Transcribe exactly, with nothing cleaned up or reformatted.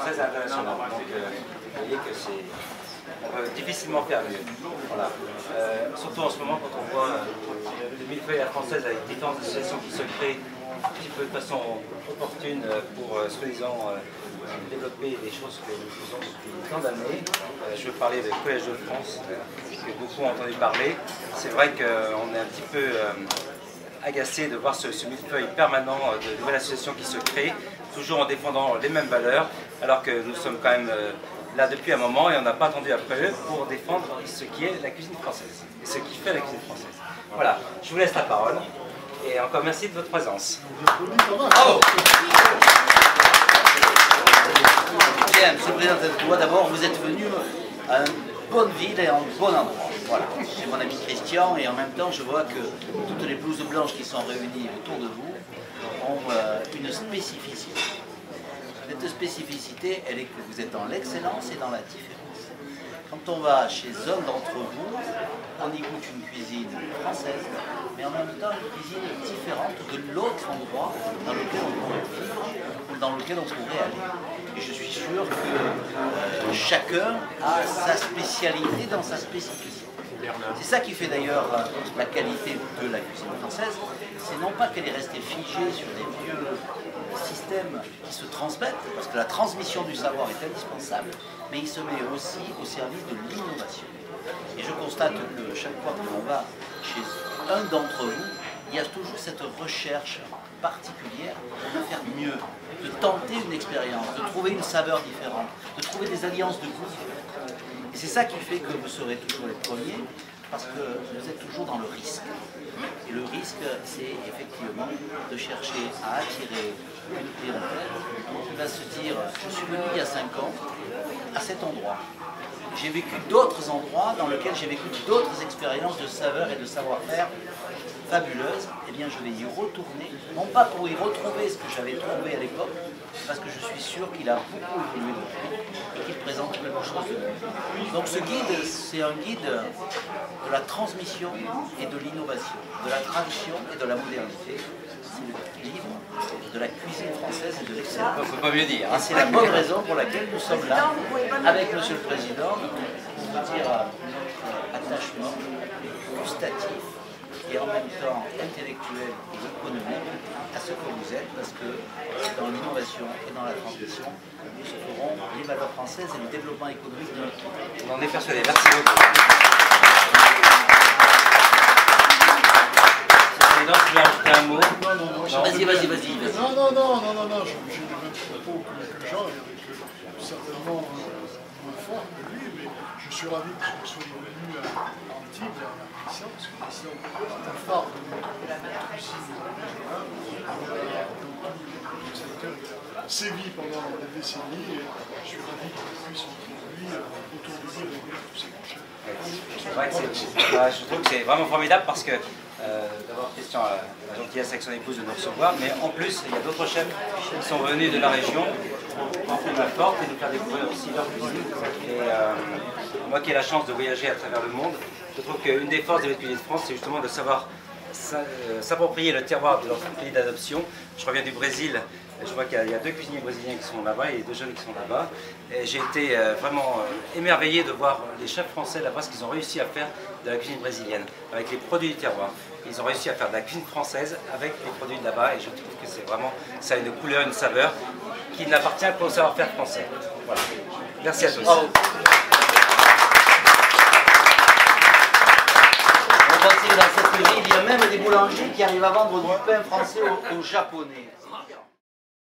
française et internationale. Donc euh, vous voyez que c'est... On peut difficilement faire mieux. Voilà. Euh, surtout en ce moment quand on voit euh, le millefeuille à la française avec différentes associations qui se créent un petit peu de façon opportune pour euh, soi-disant euh, développer des choses que nous faisons depuis tant d'années. Euh, je veux parler du Collège de France, euh, que beaucoup ont entendu parler. C'est vrai qu'on est un petit peu euh, agacé de voir ce, ce millefeuille permanent de nouvelles associations qui se créent, toujours en défendant les mêmes valeurs, alors que nous sommes quand même euh, là depuis un moment et on n'a pas attendu après eux pour défendre ce qui est la cuisine française et ce qui fait la cuisine française. Voilà, je vous laisse la parole et encore merci de votre présence. Bravo. Bien, Monsieur le Président de Toulouse, d'abord vous êtes venu à une bonne ville et à un bon endroit. Voilà, j'ai mon ami Christian et en même temps je vois que toutes les blouses blanches qui sont réunies autour de vous ont euh, une spécificité. Cette spécificité, elle est que vous êtes dans l'excellence et dans la différence. Quand on va chez un d'entre vous, on y goûte une cuisine française, mais en même temps une cuisine différente de l'autre endroit dans lequel on pourrait vivre ou dans lequel on pourrait aller. Et je suis sûr que euh, chacun a sa spécialité dans sa spécificité. C'est ça qui fait d'ailleurs la qualité de la cuisine française, c'est non pas qu'elle est restée figée sur des vieux systèmes qui se transmettent, parce que la transmission du savoir est indispensable, mais il se met aussi au service de l'innovation. Et je constate que chaque fois que l'on va chez un d'entre vous, il y a toujours cette recherche particulière de faire mieux, de tenter une expérience, de trouver une saveur différente, de trouver des alliances de goûts différentes. Et c'est ça qui fait que vous serez toujours les premiers, parce que vous êtes toujours dans le risque. Et le risque, c'est effectivement de chercher à attirer une clientèle qui va se dire, je suis venu il y a cinq ans à cet endroit. J'ai vécu d'autres endroits dans lesquels j'ai vécu d'autres expériences de saveur et de savoir-faire fabuleuses, eh bien je vais y retourner, non pas pour y retrouver ce que j'avais trouvé à l'époque, parce que je suis sûr qu'il a beaucoup évolué depuis et qu'il présente quelque chose de nouveau. Donc ce guide, c'est un guide de la transmission et de l'innovation, de la tradition et de la modernité. C'est le livre de la cuisine française et de l'excellence. Il ne faut pas mieux dire. Hein. Et c'est la bonne raison pour laquelle nous sommes là, avec Monsieur le Président, pour vous dire notre attachement gustatif et en même temps intellectuel et économique à ce que vous êtes, parce que dans l'innovation et dans la transmission, nous ferons les valeurs françaises et le développement économique de notre pays. On en est persuadé. Merci beaucoup. Président, tu veux ajouter un mot? Non, non, non. Vas-y, vas-y, vas-y. Non, non, non, non, non, non, j'ai le même propos que Jean, avec certainement moins fort que lui, mais je suis ravi que vous soyez venu à Antibes, à Christian, parce que Christian est un phare de notre cuisine régionale. Donc, c'est lequel il a sévi pendant des décennies, et je suis ravi qu'on puisse aujourd'hui, autour de lui, régler tous ces marchés. C'est vrai que c'est, ouais, je trouve que c'est vraiment formidable parce que euh, d'abord Christian a la gentillesse avec son épouse de nous recevoir, mais en plus il y a d'autres chefs qui sont venus de la région pour ouvrir la porte et nous faire découvrir aussi leur cuisine. Et euh, moi qui ai la chance de voyager à travers le monde, je trouve qu'une des forces de la cuisine de France, c'est justement de savoir s'approprier le terroir de leur pays d'adoption. Je reviens du Brésil. Je vois qu'il y a deux cuisiniers brésiliens qui sont là-bas et deux jeunes qui sont là-bas. J'ai été vraiment émerveillé de voir les chefs français là-bas, ce qu'ils ont réussi à faire de la cuisine brésilienne, avec les produits du terroir. Ils ont réussi à faire de la cuisine française avec les produits de là-bas et je trouve que c'est vraiment, ça a une couleur, une saveur qui n'appartient qu'au savoir-faire français. Voilà. Merci à tous. Oh. On continue dans cette ville, il y a même des boulangers qui arrivent à vendre du pain français aux, aux Japonais.